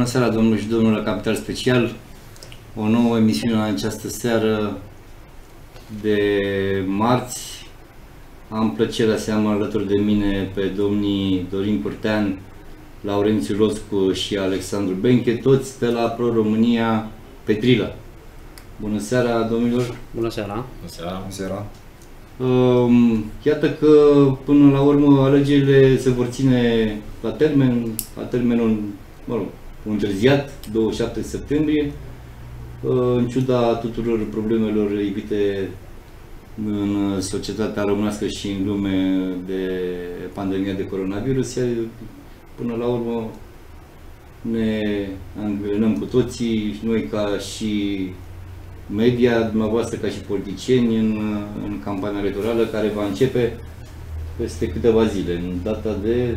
Bună seara, domnul și domnul la Capital Special. O nouă emisiune în această seară de marți. Am plăcerea să am alături de mine pe domnii Dorin Cârtean, Laurențiu Loscu și Alexandru Benche, toți de la Pro-România Petrila. Bună seara, domnilor! Bună seara! Bună seara! Bună seara! Iată că până la urmă alegerile se vor ține la termenul, întârziat, 27 septembrie, în ciuda tuturor problemelor evite în societatea românească și în lume de pandemia de coronavirus. Până la urmă ne angrenăm cu toții, noi ca și media, dumneavoastră ca și politicieni, în campania electorală care va începe peste câteva zile, în data de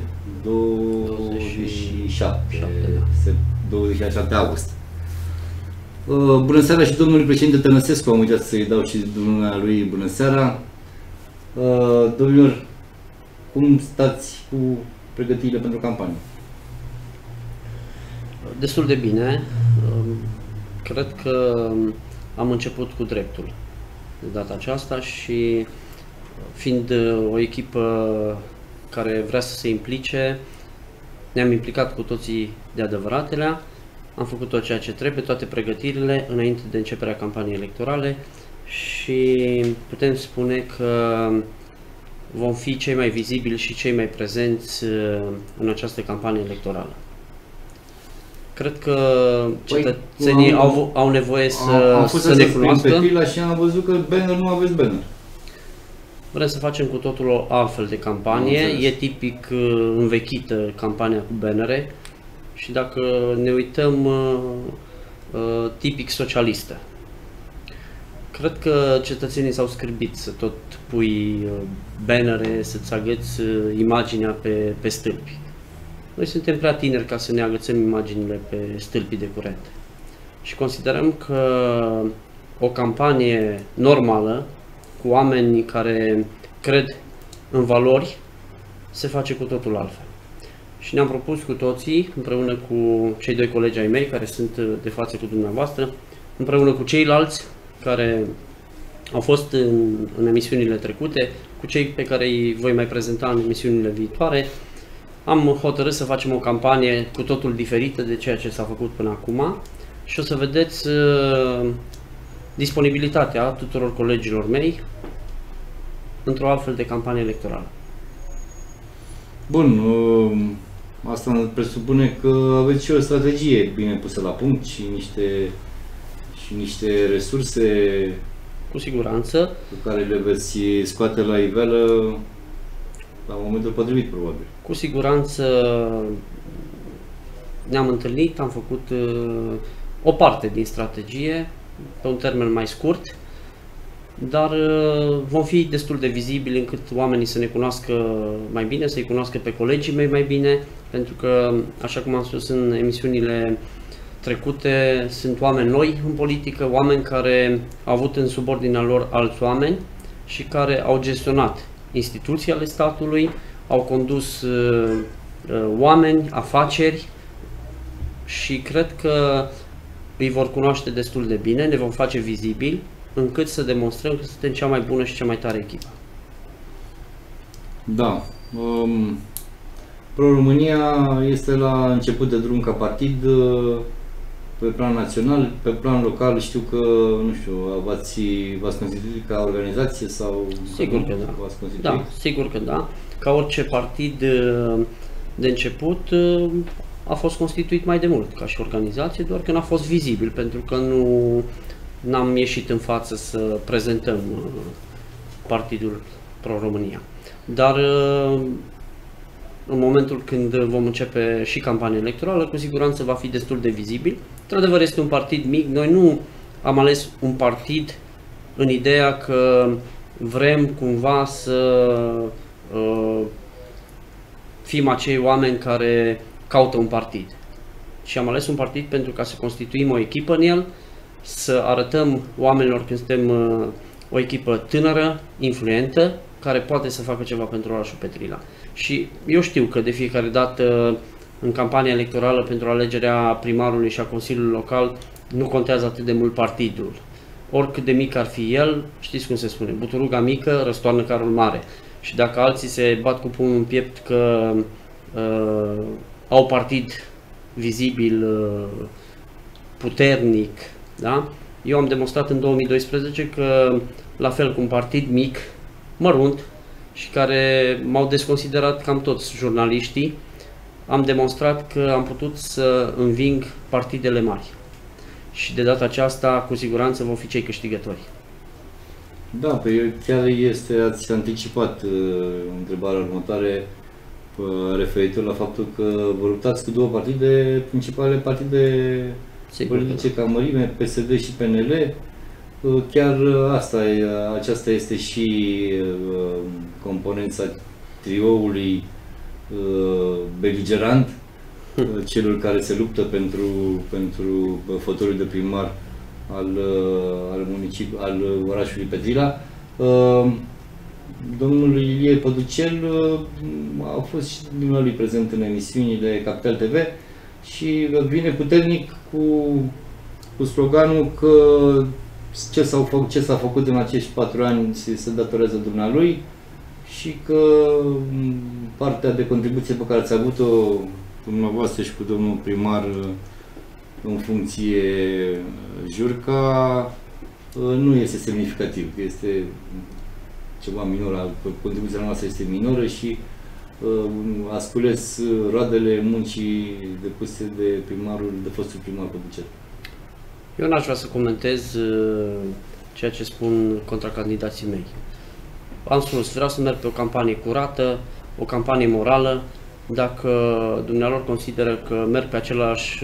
27 august. Bună seara și domnului președinte Tănăsescu, am uitat să-i dau și lui bună seara. Domnilor, cum stați cu pregătirile pentru campanie? Destul de bine. Cred că am început cu dreptul de data aceasta și fiind o echipă care vrea să se implice, ne-am implicat cu toții de adevăratele, am făcut tot ceea ce trebuie, toate pregătirile înainte de începerea campaniei electorale și putem spune că vom fi cei mai vizibili și cei mai prezenți în această campanie electorală. Cred că cetățenii au nevoie să ne cunoască. Am fost și am văzut că banner nu aveți banner. Vrem să facem cu totul o altfel de campanie. E tipic învechită campania cu bannere și dacă ne uităm, tipic socialistă. Cred că cetățenii s-au scârbit să tot pui bannere, să-ți agăți imaginea pe stâlpi. Noi suntem prea tineri ca să ne agățăm imaginile pe stâlpii de curent. Și considerăm că o campanie normală, cu oameni care cred în valori, se face cu totul altfel. Și ne-am propus cu toții, împreună cu cei doi colegi ai mei, care sunt de față cu dumneavoastră, împreună cu ceilalți care au fost în emisiunile trecute, cu cei pe care îi voi mai prezenta în emisiunile viitoare, am hotărât să facem o campanie cu totul diferită de ceea ce s-a făcut până acum și o să vedeți disponibilitatea tuturor colegilor mei într-o altfel de campanie electorală. Bun, asta presupune că aveți și o strategie bine pusă la punct și niște resurse cu siguranță pe care le veți scoate la iveală la momentul potrivit, probabil. Cu siguranță ne-am întâlnit, am făcut o parte din strategie pe un termen mai scurt, dar vom fi destul de vizibili încât oamenii să ne cunoască mai bine, să-i cunoască pe colegii mei mai bine, pentru că, așa cum am spus în emisiunile trecute, sunt oameni noi în politică, oameni care au avut în subordinea lor alți oameni și care au gestionat instituții ale statului, au condus oameni, afaceri și cred că îi vor cunoaște destul de bine, ne vom face vizibili încât să demonstrăm că suntem cea mai bună și cea mai tare echipă. Da. Pro-România este la început de drum ca partid pe plan național, pe plan local știu că, nu știu, v-ați constituit ca organizație sau... Sigur că da. Da, sigur că da. Ca orice partid de început a fost constituit mai de mult ca și organizație, doar că n-a fost vizibil, pentru că n-am ieșit în față să prezentăm partidul Pro-România. Dar în momentul când vom începe și campania electorală, cu siguranță va fi destul de vizibil. Într-adevăr, este un partid mic. Noi nu am ales un partid în ideea că vrem cumva să fim acei oameni care caută un partid. Și am ales un partid pentru ca să constituim o echipă în el, să arătăm oamenilor că suntem o echipă tânără, influentă, care poate să facă ceva pentru orașul Petrila. Și eu știu că de fiecare dată în campania electorală pentru alegerea primarului și a Consiliului Local nu contează atât de mult partidul. Oricât de mic ar fi el, știți cum se spune, buturuga mică răstoarnă carul mare. Și dacă alții se bat cu pumnul în piept că au partid vizibil, puternic, da? Eu am demonstrat în 2012 că, la fel cu un partid mic, mărunt, și care m-au desconsiderat cam toți jurnaliștii, am demonstrat că am putut să înving partidele mari. Și de data aceasta, cu siguranță, vom fi cei câștigători. Da, pe chiar ați anticipat întrebarea următoare referitor la faptul că vă luptați cu două partide, principale partide politice ca mărime, PSD și PNL. Chiar aceasta este și componența trioului beligerant, celor care se luptă pentru fotoliul de primar al orașului Petrila. Domnul Ilie Păducel a fost și dumnealui prezent în emisiunile Capital TV și vine puternic cu sloganul că ce s-a făcut în acești 4 ani se datorează dumnealui și că partea de contribuție pe care ați avut-o dumneavoastră și cu domnul primar în funcție Jurca nu este semnificativ, este ceva minor, contribuția noastră este minoră și ați cules roadele muncii depuse de fostul primar Păducel. Eu n-aș vrea să comentez ceea ce spun contracandidații mei. Am spus, vreau să merg pe o campanie curată, o campanie morală. Dacă dumnealor consideră că merg pe același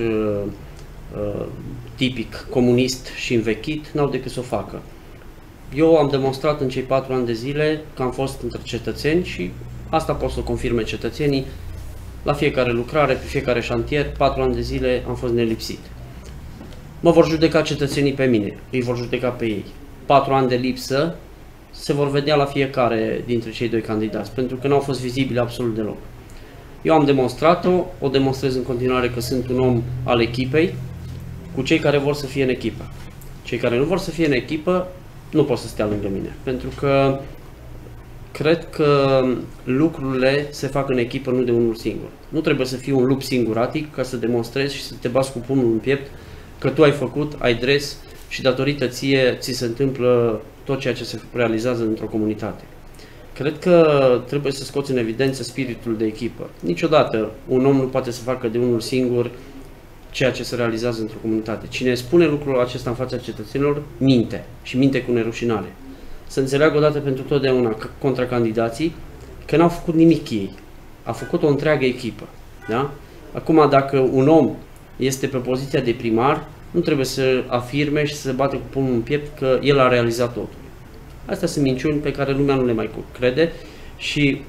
tipic comunist și învechit, n-au decât să o facă. Eu am demonstrat în cei 4 ani de zile că am fost între cetățeni și asta pot să confirme cetățenii. La fiecare lucrare, pe fiecare șantier, 4 ani de zile am fost nelipsit. Mă vor judeca cetățenii pe mine, îi vor judeca pe ei. 4 ani de lipsă se vor vedea la fiecare dintre cei 2 candidați, pentru că nu au fost vizibili absolut deloc. Eu am demonstrat-o, o demonstrez în continuare că sunt un om al echipei, cu cei care vor să fie în echipă. Cei care nu vor să fie în echipă nu pot să stea lângă mine, pentru că cred că lucrurile se fac în echipă, nu de unul singur. Nu trebuie să fii un lup singuratic ca să demonstrezi și să te bați cu pumnul în piept că tu ai făcut, ai dres și datorită ție ți se întâmplă tot ceea ce se realizează într-o comunitate. Cred că trebuie să scoți în evidență spiritul de echipă. Niciodată un om nu poate să facă de unul singur ceea ce se realizează într-o comunitate. Cine spune lucrul acesta în fața cetățenilor, minte și minte cu nerușinare. Să înțeleagă odată pentru totdeauna contra candidații că n-au făcut nimic ei. A făcut o întreagă echipă. Da? Acum, dacă un om este pe poziția de primar, nu trebuie să afirme și să se bate cu pumnul în piept că el a realizat totul. Astea sunt minciuni pe care lumea nu le mai crede și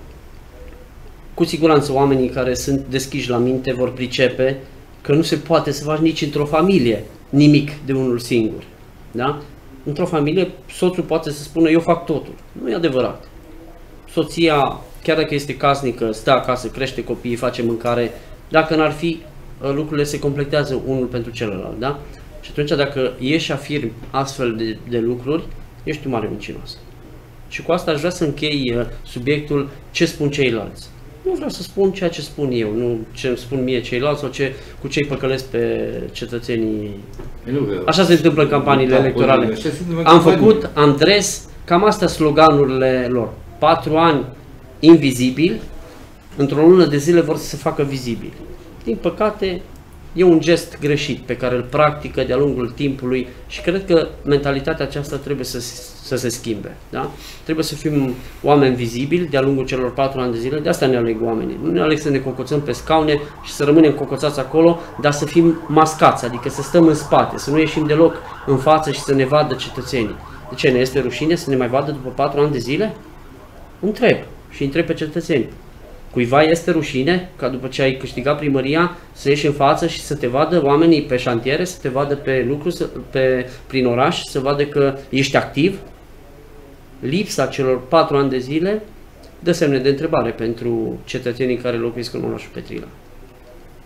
cu siguranță oamenii care sunt deschiși la minte vor pricepe că nu se poate să faci nici într-o familie nimic de unul singur. Da? Într-o familie, soțul poate să spună eu fac totul. Nu e adevărat. Soția, chiar dacă este casnică, stă acasă, crește copiii, face mâncare. Dacă n-ar fi, lucrurile se completează unul pentru celălalt. Da? Și atunci dacă ieși și afirmi astfel de lucruri, ești un mare mincinos. Și cu asta aș vrea să închei subiectul ce spun ceilalți. Nu vreau să spun ceea ce spun eu, nu ce îmi spun mie ceilalți sau cu ce îi păcălesc pe cetățenii. Așa se întâmplă în campaniile electorale. Am făcut, am dres, cam astea sloganurile lor. 4 ani invizibili, într-o lună de zile vor să se facă vizibili. Din păcate, e un gest greșit pe care îl practică de-a lungul timpului și cred că mentalitatea aceasta trebuie să se schimbe. Da? Trebuie să fim oameni vizibili de-a lungul celor 4 ani de zile, de asta ne aleg oamenii. Nu ne aleg să ne cocoțăm pe scaune și să rămânem cocoțați acolo, dar să fim mascați, adică să stăm în spate, să nu ieșim deloc în față și să ne vadă cetățenii. De ce, ne este rușine să ne mai vadă după 4 ani de zile? Întreb și întreb pe cetățeni. Cuiva este rușine ca după ce ai câștigat primăria să ieși în față și să te vadă oamenii pe șantiere, să te vadă pe lucru, prin oraș, să vadă că ești activ? Lipsa celor 4 ani de zile dă semne de întrebare pentru cetățenii care locuiesc în orașul Petrila.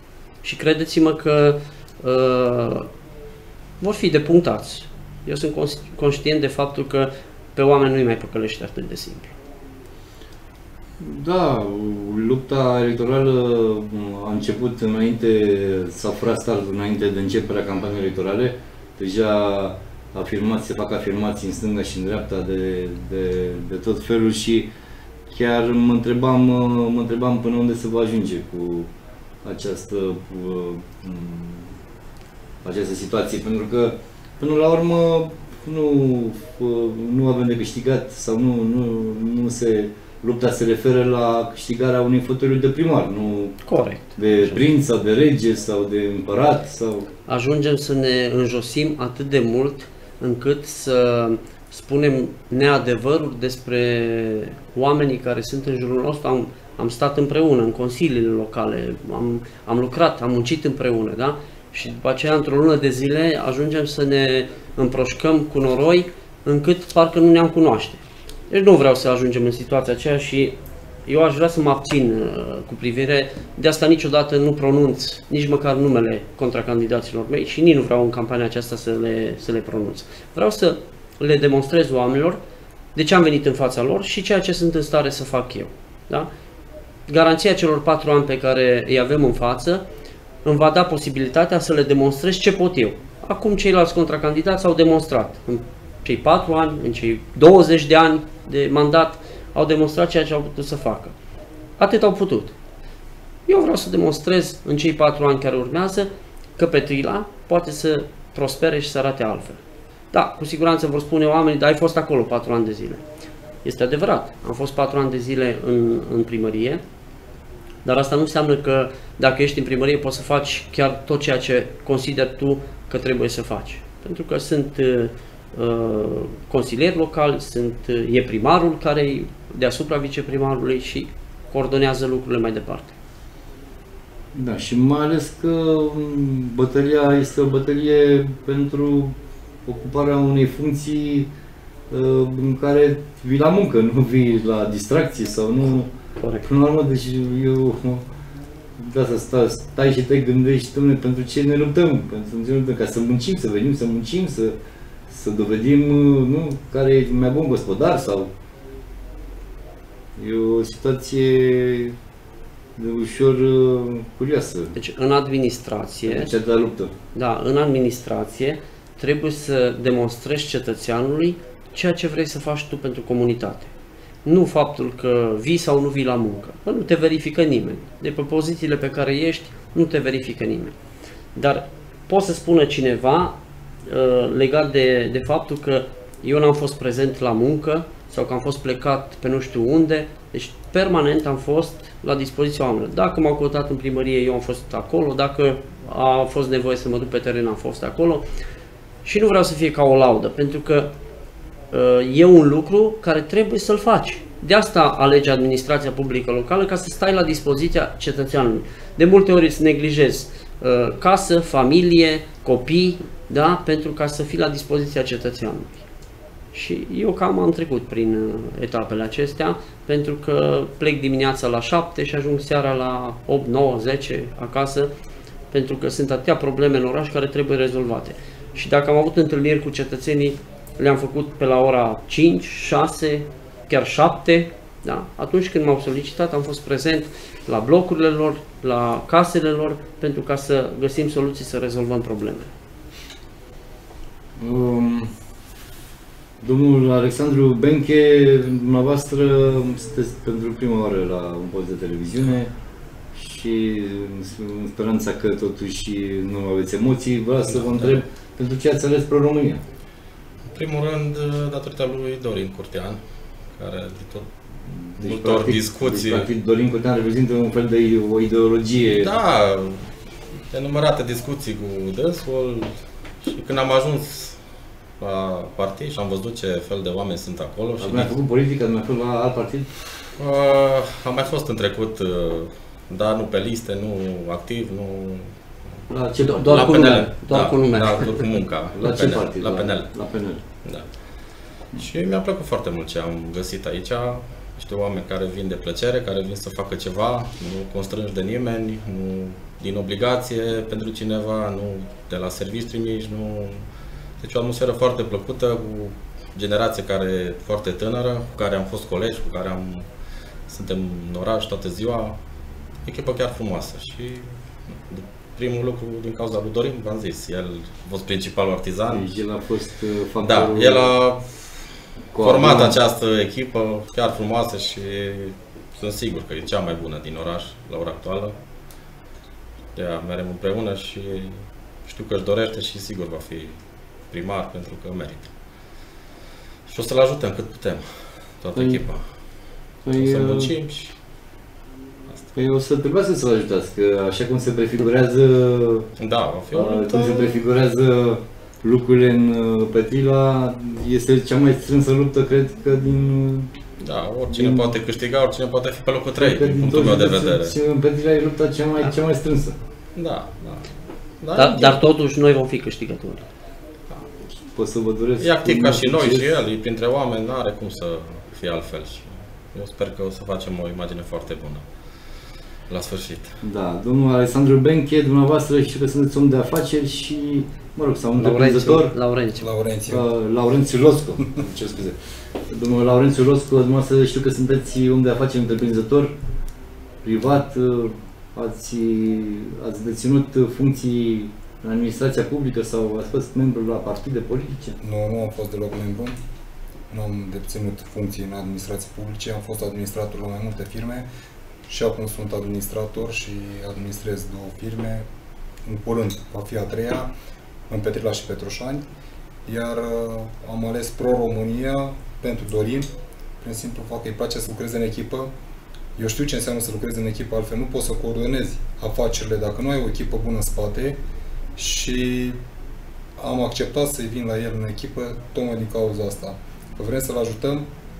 Și credeți-mă că vor fi depunctați. Eu sunt conștient de faptul că pe oameni nu-i mai păcălește atât de simplu. Da, lupta electorală a început înainte, s-a furat startul înainte de începerea campaniei electorale. Deja se fac afirmații în stânga și în dreapta de tot felul și chiar mă întrebam până unde se va ajunge cu această situație, pentru că până la urmă nu avem de câștigat sau lupta se referă la câștigarea unui fotoliu de primar, nu corect, de prinț sau de rege sau de împărat sau... Ajungem să ne înjosim atât de mult încât să spunem neadevăruri despre oamenii care sunt în jurul nostru. Am stat împreună în consiliile locale, am lucrat, am muncit împreună, da? Și după aceea, într-o lună de zile, ajungem să ne împroșcăm cu noroi încât parcă nu ne-am cunoaște. Deci nu vreau să ajungem în situația aceea și eu aș vrea să mă abțin cu privire, de asta niciodată nu pronunț nici măcar numele contracandidaților mei și nici nu vreau în campania aceasta să le pronunț. Vreau să le demonstrez oamenilor de ce am venit în fața lor și ceea ce sunt în stare să fac eu. Da? Garanția celor 4 ani pe care îi avem în față îmi va da posibilitatea să le demonstrez ce pot eu. Acum ceilalți contracandidați au demonstrat. În cei 4 ani, în cei 20 de ani de mandat, au demonstrat ceea ce au putut să facă. Atât au putut. Eu vreau să demonstrez în cei 4 ani care urmează că Petrila poate să prospere și să arate altfel. Da, cu siguranță vor spune oamenii, dar ai fost acolo 4 ani de zile. Este adevărat, am fost 4 ani de zile în primărie, dar asta nu înseamnă că dacă ești în primărie poți să faci chiar tot ceea ce consideri tu că trebuie să faci. Pentru că sunt consilieri locali, e primarul care e deasupra viceprimarului și coordonează lucrurile mai departe. Da, și mai ales că bătălia este o bătălie pentru ocuparea unei funcții în care vii la muncă, nu vii la distracție sau nu... Corect. Până la urmă, deci eu de asta stai și te gândești, dom'le, pentru ce ne luptăm? Pentru ce ne luptăm? Ca să muncim, să venim să muncim, să dovedim, nu, care e mai bun gospodar sau... E o situație de ușor curioasă. Deci în administrație... Cea de la luptă. Da, în administrație trebuie să demonstrezi cetățeanului ceea ce vrei să faci tu pentru comunitate. Nu faptul că vii sau nu vii la muncă. Bă, nu te verifică nimeni. De pe pozițiile pe care ești, nu te verifică nimeni. Dar poate să spună cineva legat de faptul că eu n-am fost prezent la muncă sau că am fost plecat pe nu știu unde. Deci permanent am fost la dispoziția oamenilor. Dacă m-au căutat în primărie, eu am fost acolo. Dacă a fost nevoie să mă duc pe teren, am fost acolo. Și nu vreau să fie ca o laudă, pentru că e un lucru care trebuie să-l faci. De asta alegi administrația publică locală, ca să stai la dispoziția cetățeanului. De multe ori îți neglijezi casă, familie, copii, da? Pentru ca să fii la dispoziția cetățeanului. Și eu cam am trecut prin etapele acestea, pentru că plec dimineața la 7 și ajung seara la 8, 9, 10 acasă, pentru că sunt atâtea probleme în oraș care trebuie rezolvate. Și dacă am avut întâlniri cu cetățenii, le-am făcut pe la ora 5, 6, chiar 7, da? Atunci când m-au solicitat, am fost prezent la blocurile lor, la casele lor, pentru ca să găsim soluții să rezolvăm probleme. Domnul Alexandru Benche, dumneavoastră sunteți pentru prima oară la un post de televiziune și în speranța că totuși nu aveți emoții, vreau să vă întreb pentru ce ați ales Pro-România? În primul rând, datorită lui Dorin Curtean, care de tot discuții... Deci, practic, Dorin Curtean reprezintă un fel de o ideologie... Da, de numărate discuții cu dânsul și când am ajuns la partid și am văzut ce fel de oameni sunt acolo... Ați mai făcut politică? Ați mai fost la alt partid? Am mai fost în trecut, dar nu pe liste, nu activ, nu... La ce partid? Doar cu nume. Doar cu nume. Da, doar cu munca. La ce partid? La PNL. La PNL. Da. Și mi-a plăcut foarte mult ce am găsit aici. niște oameni care vin de plăcere, care vin să facă ceva, nu constrânși de nimeni, nu din obligație pentru cineva, nu de la servici trimiși, nu... Deci o atmosferă foarte plăcută, cu generație care foarte tânără, cu care am fost colegi, cu care suntem în oraș toată ziua. Echipă chiar frumoasă și primul lucru din cauza lui Dorin, v-am zis, el a fost principalul artizan. Deci el a fost factorul... Da, el a format această echipă chiar frumoasă și sunt sigur că e cea mai bună din oraș la ora actuală. Ea merem împreună și știu că își dorește și sigur va fi primar pentru că merită. Și o să-l ajutăm cât putem, toată echipa. O să muncim și... Păi o să trebuiască să-l ajutați, că așa cum se prefigurează, da, cum se prefigurează lucrurile în Petrila, este cea mai strânsă luptă, cred că din... Da, oricine poate câștiga, oricine poate fi pe locul 3, din punctul meu de vedere. În Petrila e lupta cea mai strânsă. Da, da. Dar totuși noi vom fi câștigători. Da. Pot să vă doresc... E activ ca și noi și el, e printre oameni, n-are cum să fie altfel. Și eu sper că o să facem o imagine foarte bună la sfârșit. Da, domnul Alexandru Benche, dumneavoastră știu că sunteți om de afaceri și, mă rog, sau un întreprinzător. Laurențiu Losco, ce scuze. Domnul Laurențiu Losco, dumneavoastră știu că sunteți om de afaceri, întreprinzător privat, ați deținut funcții în administrația publică sau ați fost membru la partide politice? Nu am fost deloc membru. Nu am deținut funcții în administrație publice, am fost administrator la mai multe firme și acum sunt administrator și administrez 2 firme. În curând va fi a 3-a, în Petrila și Petroșani, iar am ales Pro-România pentru Dorin, prin simplu fapt că îi place să lucreze în echipă. Eu știu ce înseamnă să lucrezi în echipă, altfel nu poți să coordonezi afacerile dacă nu ai o echipă bună în spate și am acceptat să-i vin la el în echipă tocmai din cauza asta. Că vrem să-l ajutăm,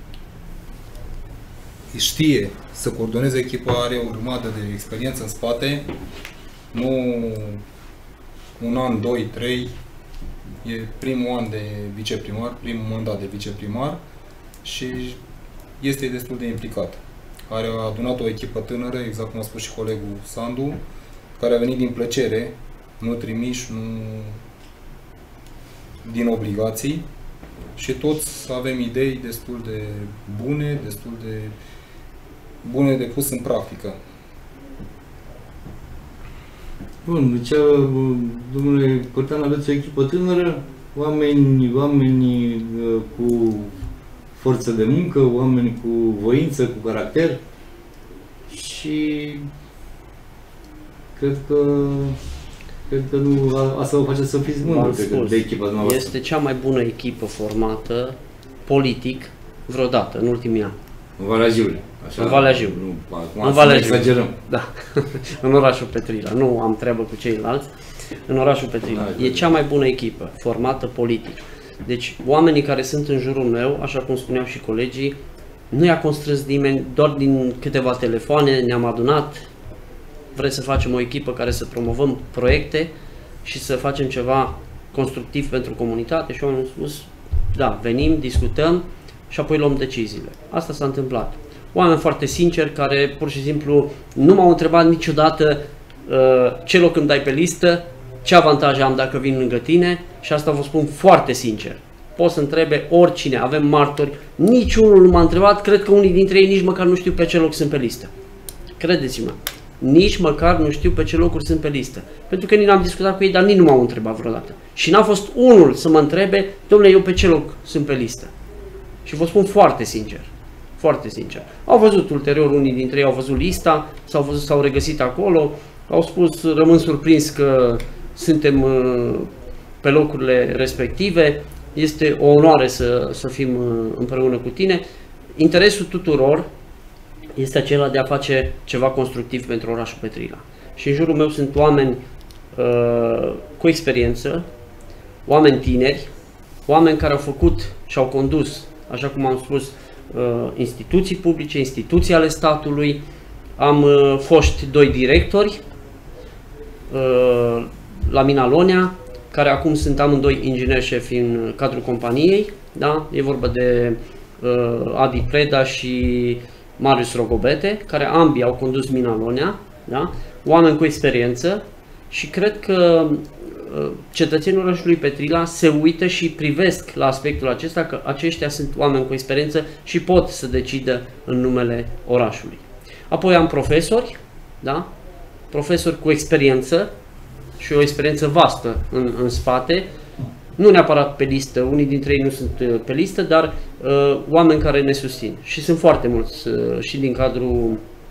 știe să coordoneze echipa, are o grămadă de experiență în spate, nu un an, 2, 3, e primul an de viceprimar, primul mandat de viceprimar și este destul de implicat. A adunat o echipă tânără, exact cum a spus și colegul Sandu, care a venit din plăcere, nu trimiși, nu din obligații și toți avem idei destul de bune de pus în practică. Bun, deci, domnule Cortean, aveți o echipă tânără, oameni cu forță de muncă, oameni cu voință, cu caracter și cred că nu, asta o face să fiți mândru de echipa dumneavoastră. Este cea mai bună echipă formată politic vreodată în ultimii ani. În Valea Jiului. În Valea Jiului. În Valea Jiului. Exagerăm. Da. În orașul Petrila. Nu am treabă cu ceilalți. În orașul Petrila. E cea mai bună echipă formată politic. Deci oamenii care sunt în jurul meu, așa cum spuneau și colegii, nu i-a constrâns nimeni, doar din câteva telefoane ne-am adunat. Vrem să facem o echipă care să promovăm proiecte și să facem ceva constructiv pentru comunitate și oamenii au spus, da, venim, discutăm și apoi luăm deciziile. Asta s-a întâmplat. Oameni foarte sinceri care pur și simplu nu m-au întrebat niciodată ce loc îmi dai pe listă, ce avantaje am dacă vin lângă tine și asta vă spun foarte sincer. Poți să întrebe oricine, avem martori, niciunul nu m-a întrebat, cred că unii dintre ei nici măcar nu știu pe ce loc sunt pe listă. Credeți-mă, nici măcar nu știu pe ce locuri sunt pe listă. Pentru că nici n-am discutat cu ei, dar nici nu m-au întrebat vreodată. Și n-a fost unul să mă întrebe, domnule, eu pe ce loc sunt pe listă. Și vă spun foarte sincer, foarte sincer. Au văzut ulterior, unii dintre ei au văzut lista, s-au regăsit acolo, au spus, rămân surprins că suntem pe locurile respective, este o onoare să fim împreună cu tine. Interesul tuturor este acela de a face ceva constructiv pentru orașul Petrila. Și în jurul meu sunt oameni cu experiență, oameni tineri, oameni care au făcut și au condus, așa cum am spus, instituții publice, instituții ale statului. Am fost 2 directori la Mina Lonea, care acum sunt amândoi ingineri șefi în cadrul companiei. Da? E vorba de Adi Preda și Marius Rogobete, care ambii au condus Mina Lonea, da? Oameni cu experiență, și cred că cetățenii orașului Petrila se uită și privesc la aspectul acesta, că aceștia sunt oameni cu experiență și pot să decidă în numele orașului. Apoi am profesori, da? Profesori cu experiență și o experiență vastă în spate, nu neapărat pe listă, unii dintre ei nu sunt pe listă, dar oameni care ne susțin. Și sunt foarte mulți și din cadrul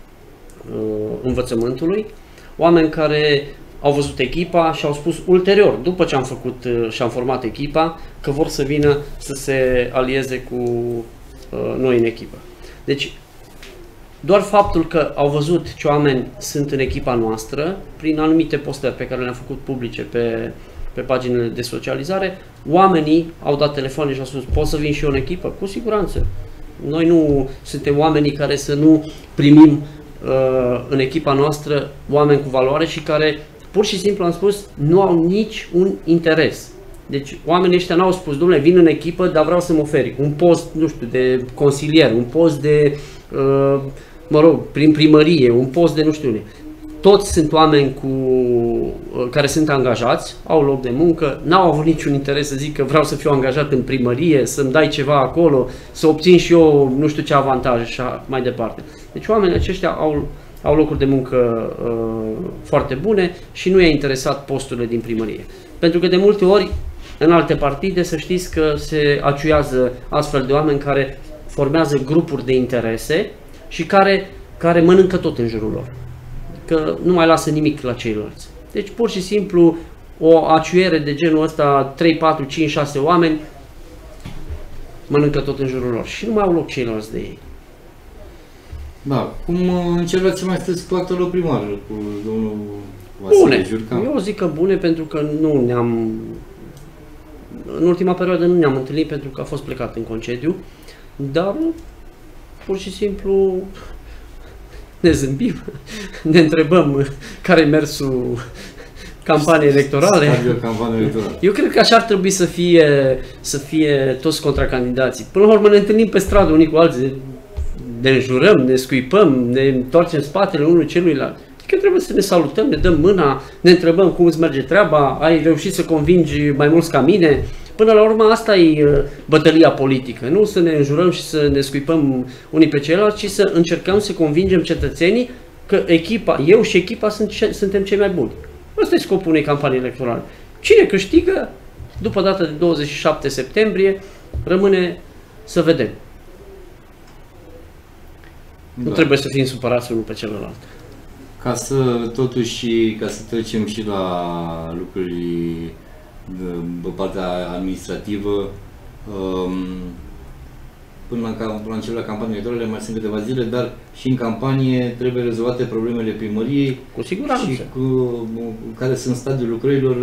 învățământului, oameni care au văzut echipa și au spus ulterior, după ce am făcut și am format echipa, că vor să vină să se alieze cu noi în echipă. Deci, doar faptul că au văzut ce oameni sunt în echipa noastră, prin anumite postări pe care le-am făcut publice pe paginile de socializare, oamenii au dat telefoane și au spus, pot să vin și eu în echipă? Cu siguranță. Noi nu suntem oamenii care să nu primim în echipa noastră oameni cu valoare și care, pur și simplu am spus, nu au nici un interes. Deci oamenii ăștia n-au spus, dom'le, vin în echipă, dar vreau să-mi oferi un post, nu știu, de consilier, un post de, mă rog, prin primărie, un post de nu știu unde. Toți sunt oameni care sunt angajați, au loc de muncă, n-au avut niciun interes să zic că vreau să fiu angajat în primărie, să-mi dai ceva acolo, să obțin și eu nu știu ce avantaje și așa mai departe. Deci oamenii aceștia au locuri de muncă foarte bune și nu i-a interesat posturile din primărie. Pentru că de multe ori în alte partide să știți că se aciuiază astfel de oameni care formează grupuri de interese și care mănâncă tot în jurul lor. Că nu mai lasă nimic la ceilalți. Deci pur și simplu o aciuiere de genul ăsta, 3, 4, 5, 6 oameni mănâncă tot în jurul lor și nu mai au loc ceilalți de ei. Da, cum încercați să mai sunteți cu actualul primar, cu domnul Vasile Jurcan? Eu zic că bune, pentru că nu ne-am, în ultima perioadă nu ne-am întâlnit pentru că a fost plecat în concediu, dar pur și simplu ne zâmbim, ne întrebăm care e mersul campaniei electorale. Eu cred că așa ar trebui să fie toți contracandidații. Până la urmă ne întâlnim pe stradă unii cu alții, ne înjurăm, ne scuipăm, ne întoarcem spatele unul celuilalt. Că trebuie să ne salutăm, ne dăm mâna, ne întrebăm cum îți merge treaba, ai reușit să convingi mai mulți ca mine. Până la urmă asta e bătălia politică, nu să ne înjurăm și să ne scuipăm unii pe ceilalți, ci să încercăm să convingem cetățenii că echipa, eu și echipa suntem cei mai buni. Ăsta e scopul unei campanii electorale. Cine câștigă, după data de 27 septembrie, rămâne să vedem. Da. Nu trebuie să fim supărați unul pe celălalt. Ca să trecem și la lucruri pe partea administrativă, până la începerea campaniei electorale mai sunt câteva zile, dar și în campanie trebuie rezolvate problemele primăriei. Cu siguranță. Și care sunt stadiul lucrărilor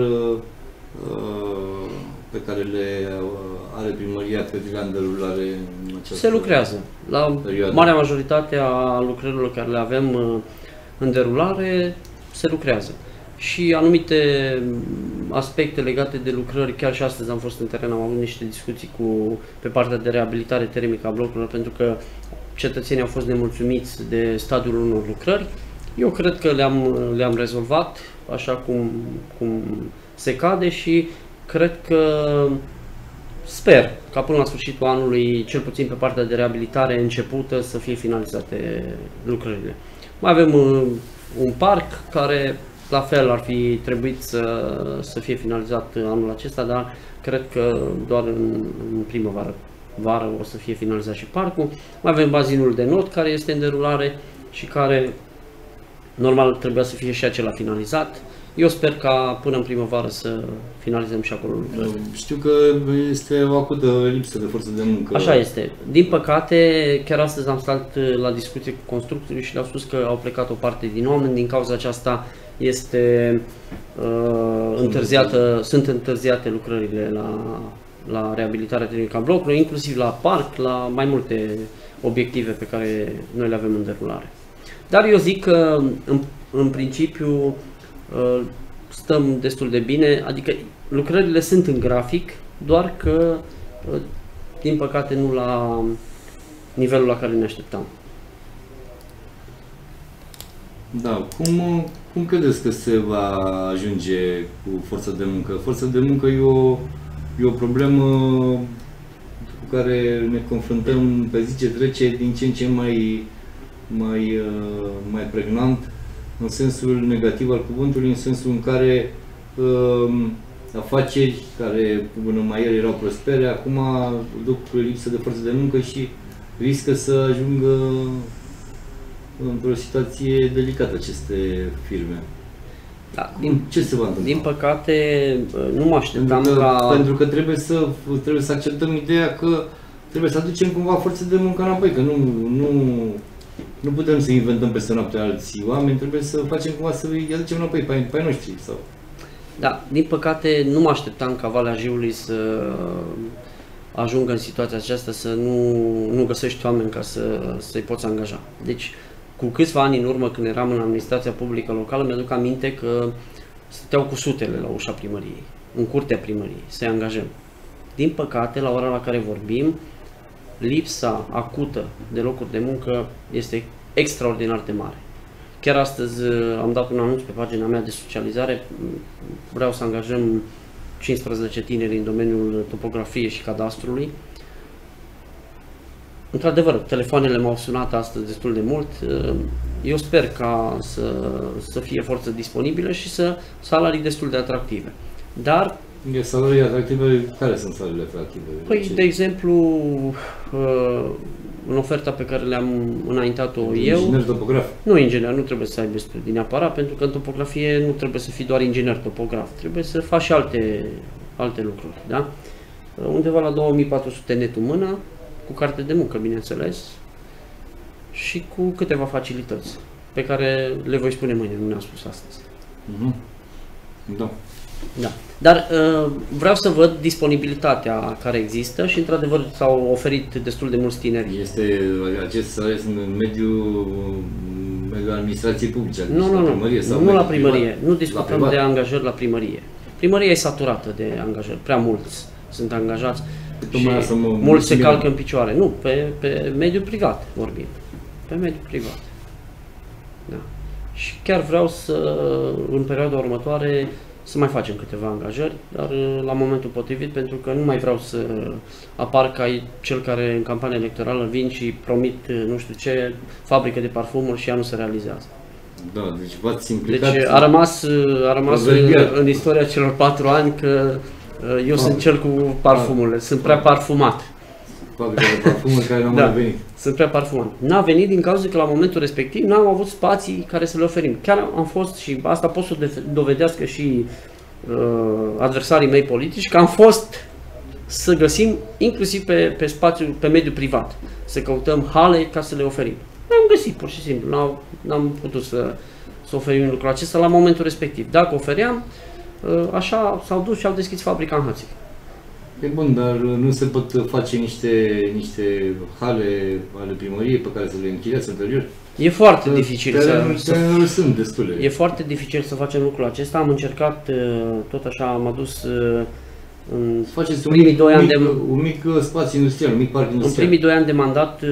pe care le are primăria Petrila în derulare în această Se lucrează. La perioadă. marea majoritate a lucrărilor care le avem în derulare se lucrează. Și anumite aspecte legate de lucrări, chiar și astăzi am fost în teren, am avut niște discuții pe partea de reabilitare termică a blocurilor, pentru că cetățenii au fost nemulțumiți de stadiul unor lucrări. Eu cred că le-am rezolvat așa cum se cade și cred că sper ca până la sfârșitul anului, cel puțin pe partea de reabilitare începută, să fie finalizate lucrările. Mai avem un parc care la fel ar fi trebuit să fie finalizat anul acesta, dar cred că doar în vară o să fie finalizat și parcul. Mai avem bazinul de not care este în derulare și care normal trebuia să fie și acela finalizat. Eu sper ca până în primăvară să finalizăm și acolo lucrările. Știu că este o acută lipsă de forță de muncă. Așa este. Din păcate, chiar astăzi am stat la discuție cu constructorii și le-au spus că au plecat o parte din oameni. Din cauza aceasta sunt întârziate lucrările la reabilitarea termică a blocului, inclusiv la parc, la mai multe obiective pe care noi le avem în derulare. Dar eu zic că în principiu stăm destul de bine, adică lucrările sunt în grafic, doar că din păcate nivelul la care ne așteptam. Da, cum credeți că se va ajunge cu forța de muncă? Forța de muncă e o problemă cu care ne confruntăm pe zi ce trece, din ce în ce mai pregnant, în sensul negativ al cuvântului, în sensul în care afaceri care până mai ieri erau prospere, acum duc lipsă de forță de muncă și riscă să ajungă într-o situație delicată aceste firme. Da, Ce se va întâmpla? Din păcate, nu mă așteptam pentru că trebuie să acceptăm ideea că trebuie să aducem cumva forță de muncă înapoi, că nu putem să inventăm peste noapte alții oameni, trebuie să facem cumva să îi aducem înapoi pe ai noștri. Sau... Da, din păcate nu mă așteptam ca Valea Jiului să ajungă în situația aceasta, să nu găsești oameni ca să-i poți angaja. Deci, cu câțiva ani în urmă, când eram în administrația publică locală, mi-aduc aminte că stăteau cu sutele la ușa primăriei, în curtea primăriei, să-i angajăm. Din păcate, la ora la care vorbim, lipsa acută de locuri de muncă este extraordinar de mare. Chiar astăzi am dat un anunț pe pagina mea de socializare, vreau să angajăm 15 tineri în domeniul topografiei și cadastrului. Într-adevăr, telefoanele m-au sunat astăzi destul de mult. Eu sper ca să fie forță disponibilă și salarii destul de atractive. Dar salarii atractive, care sunt salariile atractive? Păi, de exemplu, în oferta pe care le-am înaintat-o eu... Inginer topograf? Nu inginer, nu trebuie să aibă studii neapărat, pentru că în topografie nu trebuie să fii doar inginer topograf, trebuie să faci și alte lucruri, da? Undeva la 2400 net în mână, cu carte de muncă, bineînțeles, și cu câteva facilități, pe care le voi spune mâine, nu ne-am spus astăzi. Da. Da. Dar vreau să văd disponibilitatea care există și, într-adevăr, s-au oferit destul de mulți tineri. Acest salariu sunt în mediul administrației publice? Nu la primărie. Nu discutăm de angajări la primărie. Primăria e saturată de angajări. Prea mulți sunt angajați și mulți se calcă în picioare. Nu, pe mediul privat vorbim. Pe mediul privat. Da. Și chiar vreau în perioada următoare, să mai facem câteva angajări, dar la momentul potrivit, pentru că nu mai vreau să apar ca cel care în campania electorală vin și promit nu știu ce fabrică de parfumuri și ea nu se realizează. Da, deci v-ați implicat. Deci a rămas în istoria celor 4 ani că eu sunt cel cu parfumurile, sunt prea parfumat. Fabrica de parfumuri care n-au mai venit. Sunt prea parfumat. N-a venit din cauza că la momentul respectiv n-am avut spații care să le oferim. Chiar am fost, și asta pot să dovedească și adversarii mei politici, că am fost să găsim inclusiv pe spațiu, pe mediul privat, să căutăm hale ca să le oferim. N-am găsit, pur și simplu, n-am putut să oferim lucrul acesta la momentul respectiv. Dacă ofeream, așa s-au dus și au deschis fabrica în Hățic. E bun, dar nu se pot face niște hale ale primăriei pe care să le închiriați ulterior? E foarte dificil sunt destule. E foarte dificil să facem lucrul acesta. Am încercat, tot așa, am adus în primii 2 ani un mic spațiu industrial, un mic parc industrial. În primii 2 ani de mandat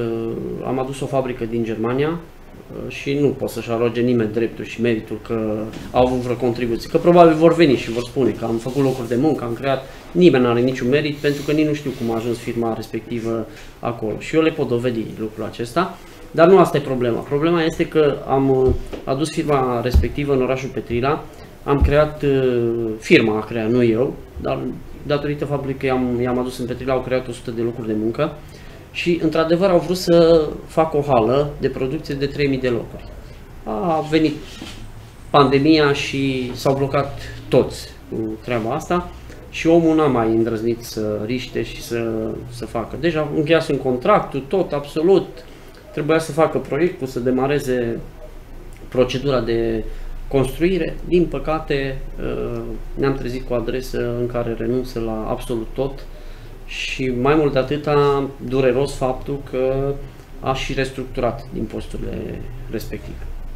am adus o fabrică din Germania și nu pot să-și aroge nimeni dreptul și meritul că au avut vreo contribuție. Că probabil vor veni și vor spune că am făcut locuri de muncă, am creat. Nimeni nu are niciun merit, pentru că nici nu știu cum a ajuns firma respectivă acolo. Și eu le pot dovedi lucrul acesta. Dar nu asta e problema. Problema este că am adus firma respectivă în orașul Petrila, am creat, firma a creat, nu eu, dar datorită faptului că i-am adus în Petrila, au creat 100 de locuri de muncă și, într-adevăr, au vrut să facă o hală de producție de 3000 de locuri. A venit pandemia și s-au blocat toți cu treaba asta și omul n-a mai îndrăznit să riște și să facă. Deja încheiasem contractul, tot, absolut. Trebuia să facă proiectul, să demareze procedura de construire. Din păcate, ne-am trezit cu o adresă în care renunță la absolut tot și mai mult de atâta, dureros faptul că a și restructurat din posturile respective.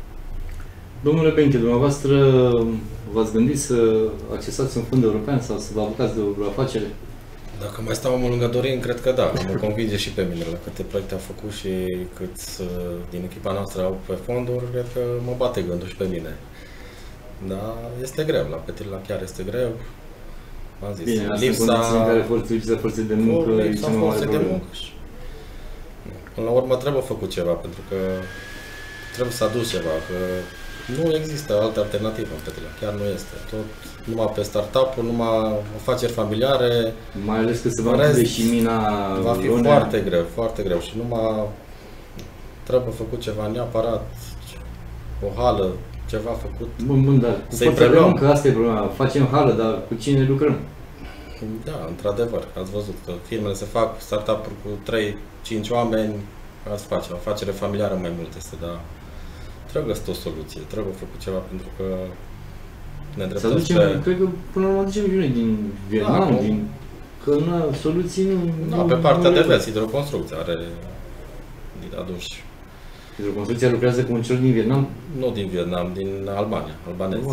Domnule Benche, dumneavoastră v-ați gândit să accesați un fond european sau să vă apucați de o afacere? Dacă mai stau mult lângă Dorin, cred că da, mă convinge și pe mine la câte proiecte a făcut și câți din echipa noastră au pe fonduri, cred că mă bate gândul și pe mine. Dar este greu, la Petrila chiar este greu. Am zis, bine, lipsa forței de muncă e cea mai mare problemă. Până la urmă trebuie făcut ceva, pentru că trebuie să aduci ceva, că nu există altă alternativă în Petrila, chiar nu este. Tot numai pe startup-uri, numai afaceri familiare. Mai ales că se va închide și mina. Va fi foarte greu, foarte greu și numai trebuie făcut ceva neapărat, o hală, ceva făcut. Bun, dar cu forța de muncă, asta e problema. Facem hală, dar cu cine lucrăm? Da, într-adevăr, ați văzut că firmele se fac startup-uri cu 3-5 oameni, ați face o afacere familiară mai mult este, dar trebuie găsit o soluție, trebuie făcut ceva pentru că ne îndreptăm pe... Cred că până la urmă aducem viune din Vietnam, da, că soluții nu... Da, pe partea de vest, hidroconstrucția are aduși. Hidroconstrucția lucrează cu un cel din Vietnam? Nu din Vietnam, din Albania, albanezi.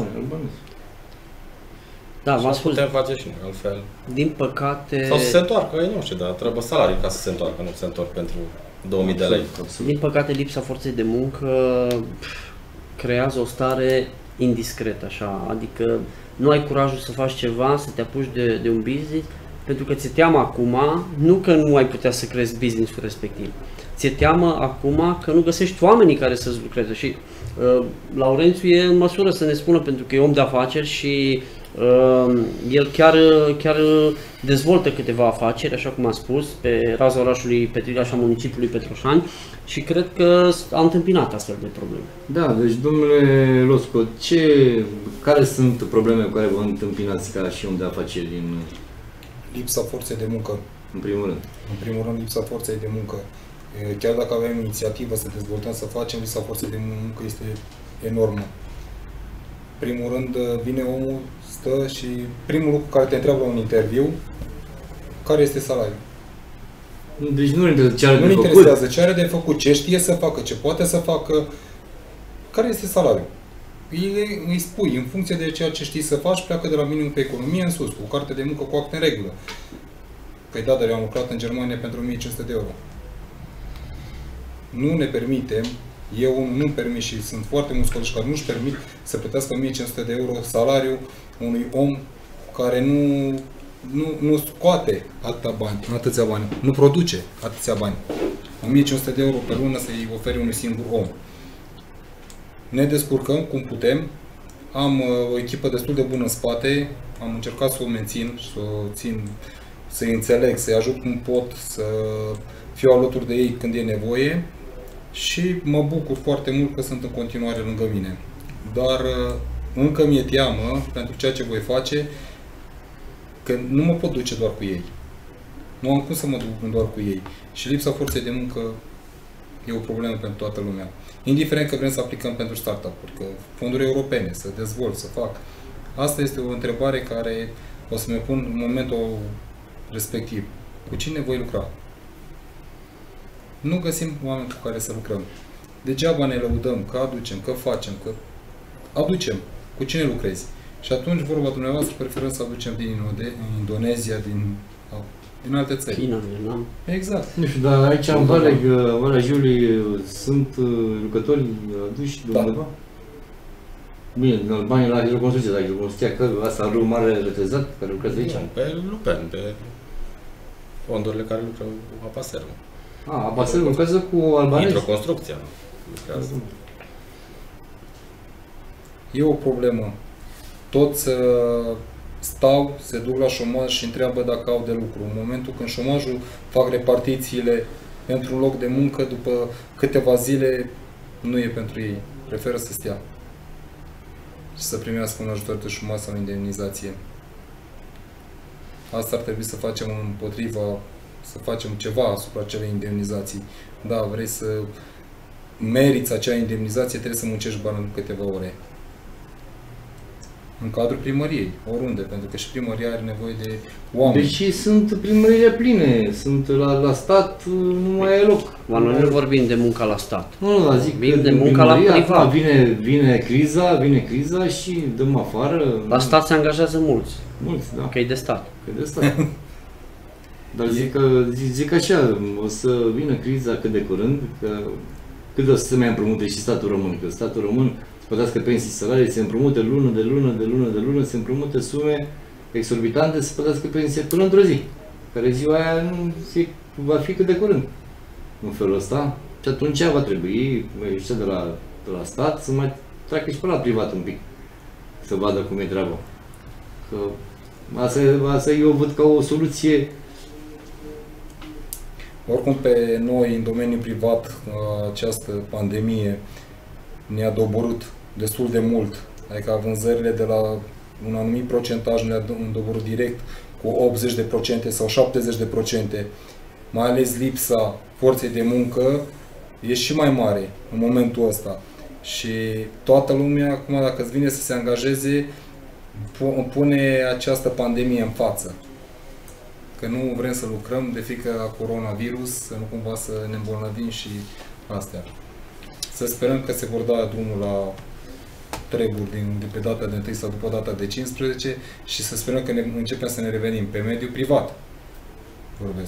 Da, v-am spus. Putem face și noi, altfel. Din păcate... Sau să se întoarcă, ei nu știu, dar trebuie salarii ca să se întoarcă, nu se întorc pentru 2000 de lei. Din păcate, lipsa forței de muncă creează o stare indiscretă, așa, adică nu ai curajul să faci ceva, să te apuci de un business, pentru că ți-e teamă acum, nu că nu ai putea să crezi business-ul respectiv, ți-e teamă acum că nu găsești oamenii care să-ți lucreze și Laurențiu e în măsură să ne spună, pentru că e om de afaceri și el chiar dezvoltă câteva afaceri, așa cum am spus, pe raza orașului Petrila și a municipiului Petroșani și cred că a întâmpinat astfel de probleme. Da, deci domnule Losco, care sunt probleme cu care vă întâmpinați ca și om de afaceri din... Lipsa forței de muncă. În primul rând. În primul rând, lipsa forței de muncă. Chiar dacă avem inițiativă să dezvoltăm, să facem, lipsa forței de muncă este enormă. Primul rând, vine omul, stă și primul lucru care te întreabă la un interviu, care este salariul? Deci nu interesează ce are de făcut. Nu interesează ce are de făcut, ce știe să facă, ce poate să facă, care este salariul. Îi spui, în funcție de ceea ce știi să faci, pleacă de la minimum pe economie în sus, cu o carte de muncă cu acte în regulă. Păi da, dar eu am lucrat în Germania pentru 1500 de euro. Nu ne permitem, eu nu-mi permit și sunt foarte mulți colegi care nu-și permit să plătească 1500 de euro salariu unui om care nu scoate atâția bani, nu produce atâția bani. 1500 de euro pe lună să-i oferi unui singur om. Ne descurcăm cum putem, am o echipă destul de bună în spate, am încercat să o mențin, să o țin, să-i înțeleg, să-i ajut cum pot, să fiu alături de ei când e nevoie și mă bucur foarte mult că sunt în continuare lângă mine. Dar încă mi-e teamă pentru ceea ce voi face, că nu mă pot duce doar cu ei. Nu am cum să mă duc doar cu ei. Și lipsa forței de muncă e o problemă pentru toată lumea. Indiferent că vrem să aplicăm pentru startup-uri, că fonduri europene, să dezvolt, să fac. Asta este o întrebare care o să mi pun în momentul respectiv. Cu cine voi lucra? Nu găsim oameni cu care să lucrăm. Degeaba ne lăudăm că aducem, că facem, că aducem. Cu cine lucrezi? Și atunci, vorba dumneavoastră, preferăm să aducem din Indonezia, din alte țări. China, Vietnam. Exact. Nu știu, dar aici în Valea Jiului sunt lucrători aduși de undeva? Bine, din Albania la hidroconstrucție, dar hidroconstrucția, că asta are un mare retrezat care lucrează aici? Pe Lupen, pe fondurile care lucrează cu Apaserul. Apaserul lucrează cu albanezi? Hidroconstrucția lucrează. E o problemă. Toți stau, se duc la șomaj și întreabă dacă au de lucru. În momentul când șomajul fac repartițiile pentru un loc de muncă, după câteva zile, nu e pentru ei. Preferă să stea și să primească un ajutor de șomaj sau indemnizație. Asta ar trebui să facem să facem ceva asupra acelei indemnizații. Da, vrei să meriți acea indemnizație, trebuie să muncești bani în câteva ore. În cadrul primăriei, oriunde, pentru că și primăria are nevoie de oameni. Deci sunt primările pline, sunt la stat, nu mai e loc. Noi nu vorbim de munca la stat. Nu, zic vorbim de munca la privat. Vine criza și dăm afară. La stat se angajează mulți. Mulți, da. Că e de stat. Că e de stat. Dar zic așa, o să vină criza cât de curând, că cât o să se mai împrumute și statul român, că statul român să plătească pensii, salarii, se împrumute lună de lună, se împrumute sume exorbitante să plătească pensie până într-o zi, care ziua aia nu va fi cât de curând, în felul ăsta. Și atunci va trebui ăștia de la stat să mai treacă și pe la privat un pic, să vadă cum e treaba. Că asta eu văd ca o soluție. Oricum pe noi, în domeniul privat, această pandemie ne-a doborât destul de mult. Adică vânzările de la un anumit procentaj ne-a doborât direct cu 80% sau 70%. Mai ales lipsa forței de muncă e și mai mare în momentul ăsta. Și toată lumea, acum, dacă îți vine să se angajeze, pune această pandemie în față. Că nu vrem să lucrăm de frică la coronavirus, să nu cumva să ne îmbolnăvim și astea. Să sperăm că se vor da drumul la treburi de pe data de 1 sau după data de 15 și să sperăm că începem să ne revenim pe mediul privat. Vorbesc.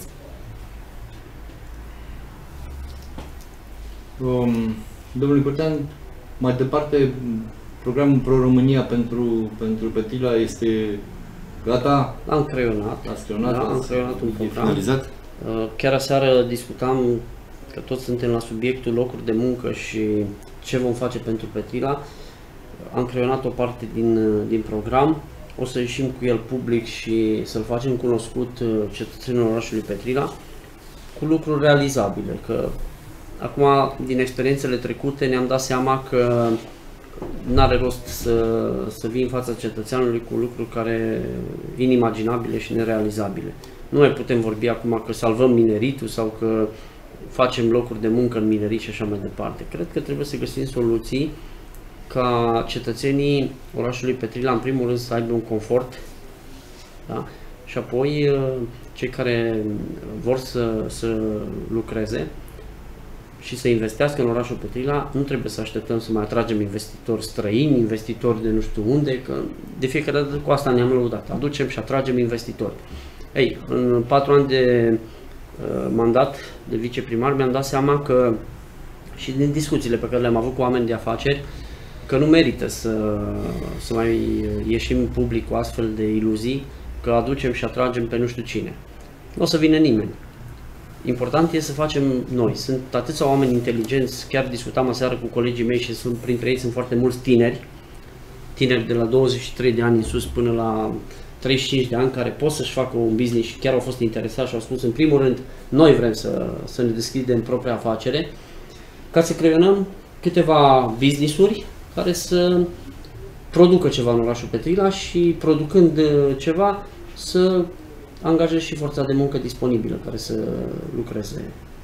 Domnule Curtean, mai departe, programul Pro-România pentru Petrila este gata? Am creionat. Am creionat un program. Finalizat? Chiar aseară discutam că toți suntem la subiectul locuri de muncă și ce vom face pentru Petrila. Am creionat o parte din program. O să ieșim cu el public și să-l facem cunoscut cetățenilor orașului Petrila cu lucruri realizabile. Că acum, din experiențele trecute, ne-am dat seama că nu are rost să vii în fața cetățeanului cu lucruri care inimaginabile și nerealizabile. Nu mai putem vorbi acum că salvăm mineritul sau că facem locuri de muncă în minerit și așa mai departe. Cred că trebuie să găsim soluții ca cetățenii orașului Petrila, în primul rând, să aibă un confort, da? Și apoi cei care vor să lucreze și să investească în orașul Petrila, nu trebuie să așteptăm să mai atragem investitori străini, investitori de nu știu unde, că de fiecare dată cu asta ne-am lăudat. Aducem și atragem investitori. Ei, în 4 ani de mandat de viceprimar mi-am dat seama că, și din discuțiile pe care le-am avut cu oameni de afaceri, că nu merită să mai ieșim public cu astfel de iluzii, că aducem și atragem pe nu știu cine. Nu o să vină nimeni. Important este să facem noi. Sunt atâția oameni inteligenți, chiar discutam aseară cu colegii mei și printre ei sunt foarte mulți tineri de la 23 de ani în sus până la 35 de ani, care pot să-și facă un business și chiar au fost interesați și au spus, în primul rând, noi vrem să ne deschidem propria afacere, ca să creionăm câteva business-uri care să producă ceva în orașul Petrila și, producând ceva, să angajez și forța de muncă disponibilă care să lucreze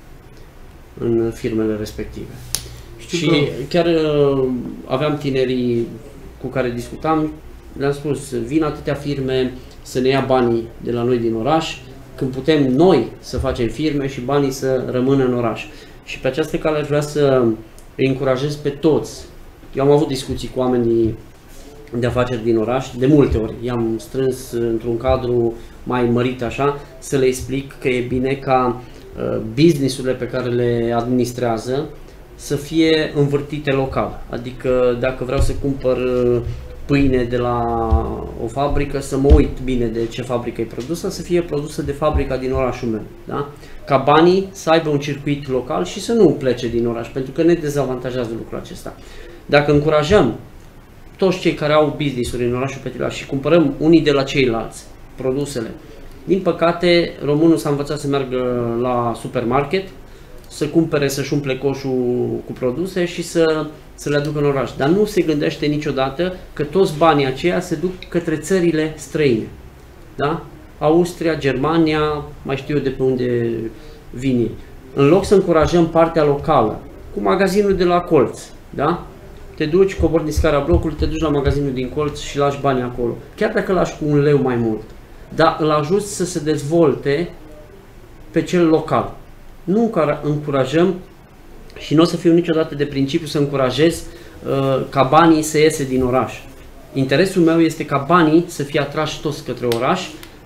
în firmele respective. Și chiar aveam tinerii cu care discutam, le-am spus, vin atâtea firme să ne ia banii de la noi din oraș, când putem noi să facem firme și banii să rămână în oraș. Și pe această cale aș vrea să îi încurajez pe toți. Eu am avut discuții cu oamenii de afaceri din oraș, de multe ori i-am strâns într-un cadru mai mărit așa, să le explic că e bine ca business-urile pe care le administrează să fie învârtite local. Adică dacă vreau să cumpăr pâine de la o fabrică, să mă uit bine de ce fabrică e produsă, să fie produsă de fabrica din orașul meu. Da? Ca banii să aibă un circuit local și să nu plece din oraș, pentru că ne dezavantajează lucrul acesta. Dacă încurajăm toți cei care au business-uri în orașul Petrila și cumpărăm unii de la ceilalți produsele, din păcate românul s-a învățat să meargă la supermarket, să cumpere, să-și umple coșul cu produse și să le aducă în oraș. Dar nu se gândește niciodată că toți banii aceia se duc către țările străine. Da? Austria, Germania, mai știu eu de pe unde vin ei. În loc să încurajăm partea locală, cu magazinul de la colț, da? Te duci, cobori din scara blocului, te duci la magazinul din colț și lași banii acolo. Chiar dacă lași cu 1 leu mai mult, dar îl ajuți să se dezvolte pe cel local. Nu încurajăm și nu o să fiu niciodată de principiu să încurajez ca banii să iese din oraș. Interesul meu este ca banii să fie atrași toți către oraș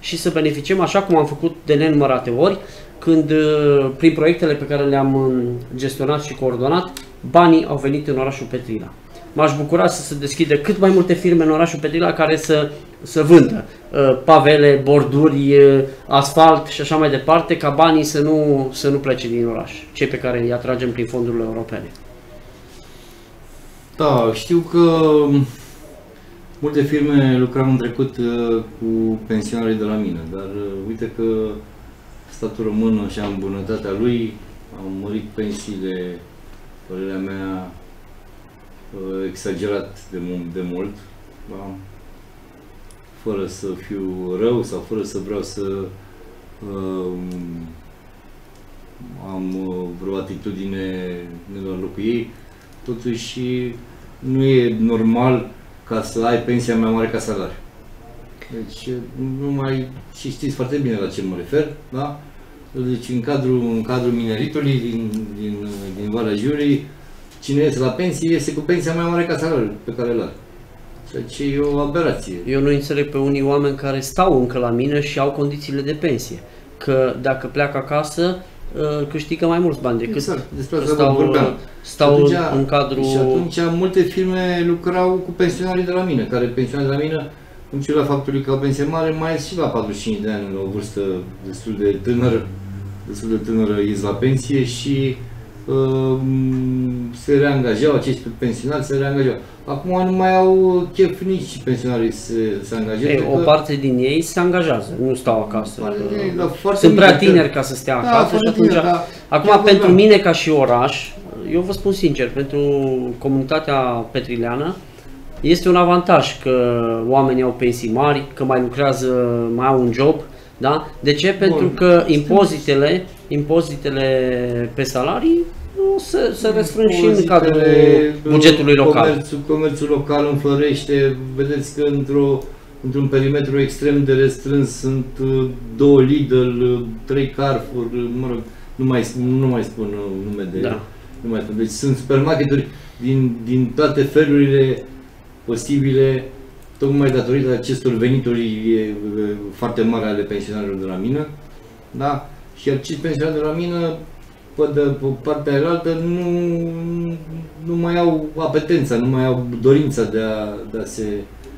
și să beneficiem așa cum am făcut de nenumărate ori, când prin proiectele pe care le-am gestionat și coordonat, banii au venit în orașul Petrila. M-aș bucura să se deschidă cât mai multe firme în orașul Petrila care să vândă pavele, borduri, asfalt și așa mai departe, ca banii să nu plece din oraș, cei pe care îi atragem prin fondurile europene. Da, știu că multe firme lucrau în trecut cu pensionarii de la mine, dar uite că statul român și în bunătatea lui a mărit pensiile, părerea mea, exagerat de mult, da? Fără să fiu rău sau fără să vreau să am vreo atitudine la locul ei, totuși nu e normal ca să ai pensia mai mare ca salariu. Deci, și știți foarte bine la ce mă refer, da? Deci, în cadrul mineritului din Valea Jiului, cine iese la pensie, iese cu pensia mai mare ca salariul pe care îl are. Ceea ce e o aberație. Eu nu înțeleg pe unii oameni care stau încă la mină și au condițiile de pensie. Că dacă pleacă acasă, câștigă mai mulți bani decât stau în cadrul... Și atunci multe firme lucrau cu pensionarii de la mine, care pensionarii de la mine, în ciuda faptului că au pensie mare, mai ies și la 45 de ani, la o vârstă destul de tânără ies la pensie și se reangajau, acești pensionari se reangajau. Acum nu mai au chef nici pensionarii să se angajeze. O parte din ei se angajează, nu stau acasă. Ei, sunt prea tineri ca să stea acasă și atunci... Acum, pentru mine ca și oraș, eu vă spun sincer, pentru comunitatea petrileană, este un avantaj că oamenii au pensii mari, că mai lucrează, mai au un job. Da? De ce? Pentru că impozitele pe salarii se restrâng și în cadrul bugetului local. Comerțul local înflorește, vedeți că într-un perimetru extrem de restrâns sunt 2 Lidl, 3 Carrefour, mă rog, nu mai spun nume de... Da. Deci sunt supermarketuri din toate felurile posibile, tocmai datorită acestor venituri foarte mari ale pensionarilor de la mină, da? Și acești pensionari de la mină, pe partea aia nu mai au apetența, nu mai au dorința de a se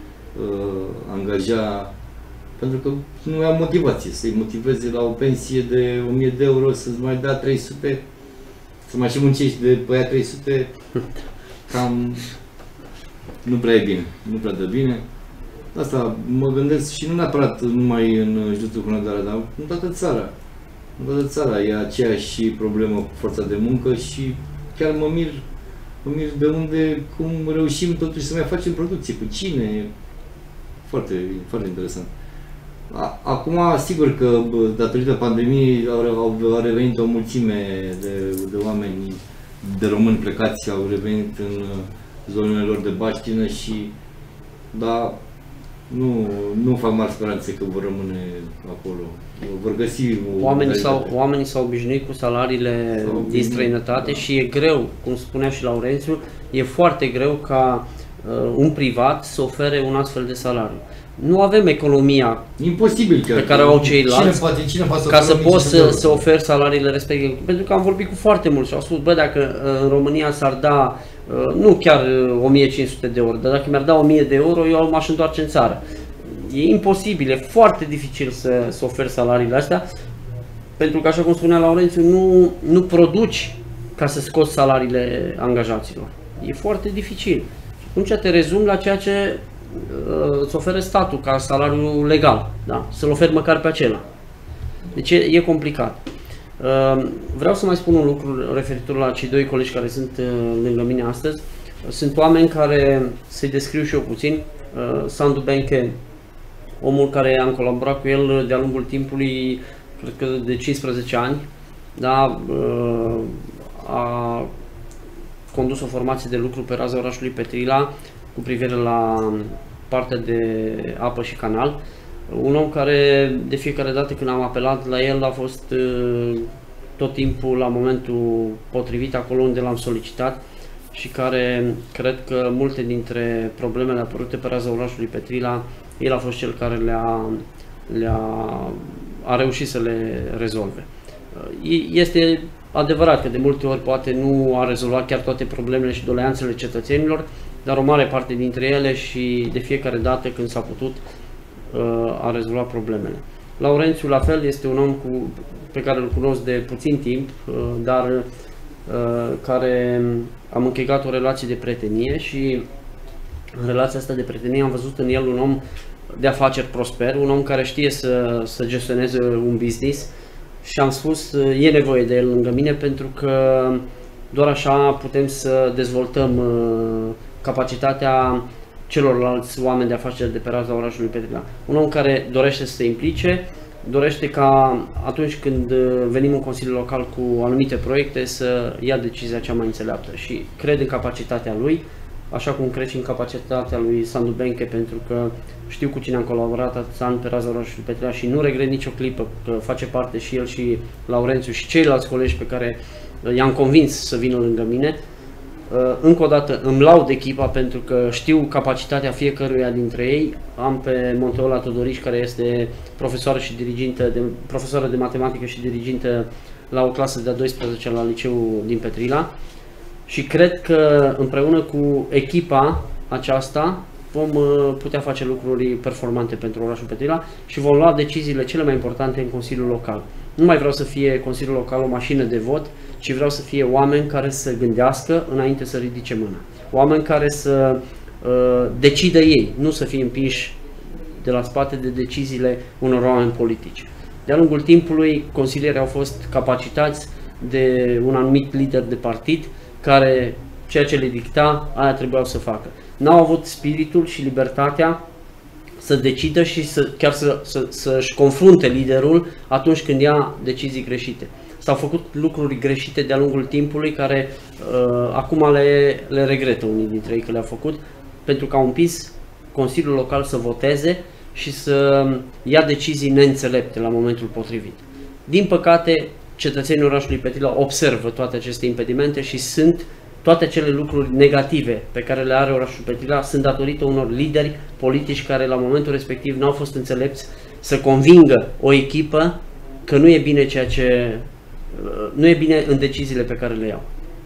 angaja, pentru că nu au motivație să-i motiveze la o pensie de 1000 de euro să-ți mai dea 300, să mai și muncești de pe aia 300, cam nu prea e bine, nu prea dă bine. Asta mă gândesc și nu neapărat numai în județul Hunedoara, dar în toată țara. În toată țara e aceeași problemă cu forța de muncă și chiar mă mir de unde, cum reușim totuși să mai facem producție, cu cine. Foarte, foarte interesant. Acum, sigur că datorită pandemiei au revenit o mulțime de oameni, de români plecați, au revenit în zonele lor de baștină și, da, nu fac mari speranțe că vor rămâne acolo. Vor găsi Oamenii s-au obișnuit cu salariile din străinătate și e greu, cum spunea și Laurențiu, e foarte greu ca un privat să ofere un astfel de salariu. Nu avem economia imposibil pe care o au ceilalți ca să poți să oferi salariile respective. Pentru că am vorbit cu foarte mulți și au spus, bă, dacă în România s-ar da, nu chiar 1500 de euro, dar dacă mi-ar da 1000 de euro, eu m-aș întoarce în țară. E imposibil, e foarte dificil să oferi salariile astea, pentru că, așa cum spunea Laurențiu, nu produci ca să scoți salariile angajaților. E foarte dificil. Și atunci te rezumi la ceea ce îți oferă statul ca salariu legal, da? Să-l oferi măcar pe acela. Deci e complicat. Vreau să mai spun un lucru referitor la cei 2 colegi care sunt lângă mine astăzi. Sunt oameni care, să-i descriu și eu puțin, Sandu Benche, omul care am colaborat cu el de-a lungul timpului, cred că de 15 ani, da? A condus o formație de lucru pe raza orașului Petrila cu privire la partea de apă și canal. Un om care de fiecare dată când am apelat la el a fost tot timpul la momentul potrivit acolo unde l-am solicitat și care cred că multe dintre problemele apărute pe raza orașului Petrila, el a fost cel care a reușit să le rezolve. Este adevărat că de multe ori poate nu a rezolvat chiar toate problemele și doleanțele cetățenilor, dar o mare parte dintre ele și de fiecare dată când s-a putut a rezolvat problemele. Laurențiu, la fel, este un om pe care îl cunosc de puțin timp, dar care am încheiat o relație de prietenie și în relația asta de prietenie am văzut în el un om de afaceri prosper, un om care știe să gestioneze un business și am spus, e nevoie de el lângă mine pentru că doar așa putem să dezvoltăm capacitatea celorlalți oameni de afaceri de pe raza orașului Petrila. Un om care dorește să se implice, dorește ca atunci când venim în Consiliul Local cu anumite proiecte să ia decizia cea mai înțeleaptă și cred în capacitatea lui, așa cum cred și în capacitatea lui Sandu Benche, pentru că știu cu cine am colaborat atâția ani pe raza orașului Petrila și nu regret nicio clipă că face parte și el și Laurențiu și ceilalți colegi pe care i-am convins să vină lângă mine. Încă o dată îmi laud echipa pentru că știu capacitatea fiecăruia dintre ei. Am pe Monteola Todorici, care este profesoară de matematică și dirigintă la o clasă de-a 12-a la liceul din Petrila și cred că împreună cu echipa aceasta vom putea face lucruri performante pentru orașul Petrila și vom lua deciziile cele mai importante în Consiliul Local. Nu mai vreau să fie Consiliul Local o mașină de vot, ci vreau să fie oameni care să gândească înainte să ridice mâna. Oameni care să decidă ei, nu să fie împinși de la spate de deciziile unor oameni politici. De-a lungul timpului, consilierii au fost capacitați de un anumit lider de partid care ceea ce le dicta, aia trebuiau să facă. N-au avut spiritul și libertatea să decidă și să-și confrunte liderul atunci când ia decizii greșite. S-au făcut lucruri greșite de-a lungul timpului care acum le regretă unii dintre ei că le-au făcut, pentru că au împins Consiliul Local să voteze și să ia decizii neînțelepte la momentul potrivit. Din păcate, cetățenii orașului Petrila observă toate aceste impedimente și toate acele lucruri negative pe care le are orașul Petrila sunt datorită unor lideri politici care la momentul respectiv n-au fost înțelepți să convingă o echipă că nu e bine nu e bine în deciziile pe care le iau.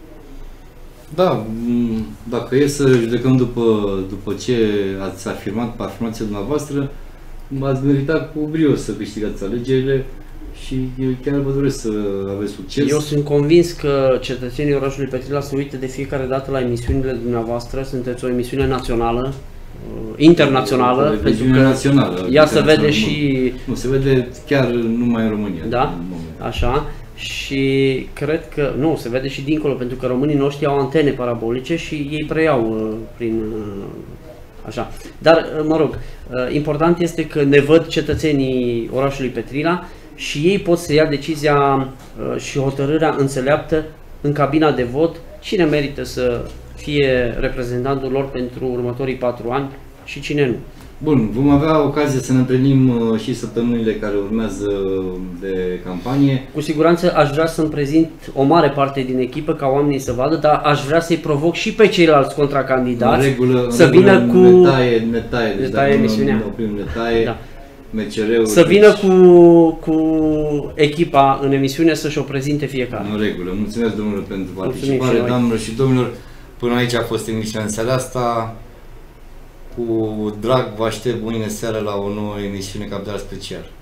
Da, dacă e să judecăm după ce ați afirmat pe afirmația dumneavoastră, ați meritat cu brio să câștigați alegerile și eu chiar vă doresc să aveți succes. Eu sunt convins că cetățenii orașului Petrila se uită de fiecare dată la emisiunile dumneavoastră. Sunteți o emisiune națională, internațională, pentru că națională, ea se vede și... Nu, se vede chiar numai în România. Da, așa. Și cred că, nu, se vede și dincolo, pentru că românii noștri au antene parabolice și ei preiau prin... Așa. Dar, mă rog, important este că ne văd cetățenii orașului Petrila și ei pot să ia decizia și hotărârea înțeleaptă în cabina de vot cine merită să fie reprezentantul lor pentru următorii 4 ani și cine nu. Bun, vom avea ocazia să ne întâlnim și săptămânile care urmează de campanie. Cu siguranță aș vrea să-mi prezint o mare parte din echipă ca oamenii să vadă, dar aș vrea să-i provoc și pe ceilalți contracandidați să vină cu... Netaie, deci dacă emisiunea. oprim netaie, da. MCR-ul, să vină cu echipa în emisiune să-și o prezinte fiecare. În regulă. Mulțumesc, domnule, pentru participare, doamnelor și domnilor. Până aici a fost emisiunea în seara asta. Cu drag vă aștept mâine seară la o nouă emisiune Capital Special.